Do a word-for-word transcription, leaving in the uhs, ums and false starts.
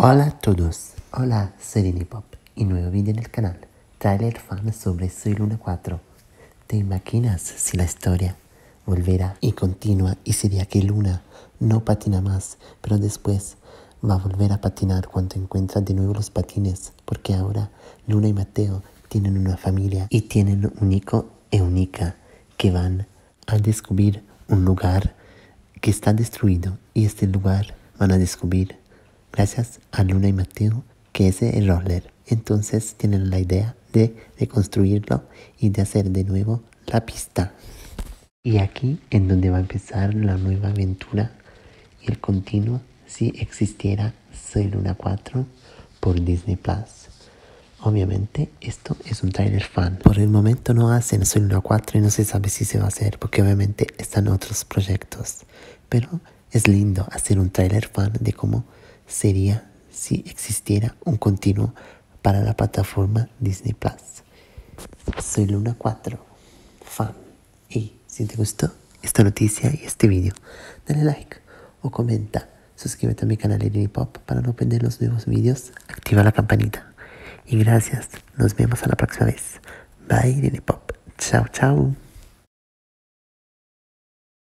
Hola a todos, hola, soy Dinipop y nuevo vídeo en el canal, trailer fan sobre Soy Luna cuatro. ¿Te imaginas si la historia volverá y continúa y sería que Luna no patina más, pero después va a volver a patinar cuando encuentra de nuevo los patines? Porque ahora Luna y Mateo tienen una familia y tienen un hijo y única que van a descubrir un lugar que está destruido, y este lugar van a descubrir gracias a Luna y Mateo, que es el roller. Entonces tienen la idea de reconstruirlo y de hacer de nuevo la pista. Y aquí en donde va a empezar la nueva aventura y el continuo si existiera Soy Luna cuatro por Disney Plus. Obviamente esto es un trailer fan. Por el momento no hacen Soy Luna cuatro y no se sabe si se va a hacer porque obviamente están otros proyectos. Pero es lindo hacer un trailer fan de cómo sería si existiera un continuo para la plataforma Disney Plus. Soy Luna cuatro, fan. Y si te gustó esta noticia y este vídeo, dale like o comenta. Suscríbete a mi canal de Dinipop para no perder los nuevos vídeos. Activa la campanita. Y gracias. Nos vemos a la próxima vez. Bye, Dinipop. Chao, chao.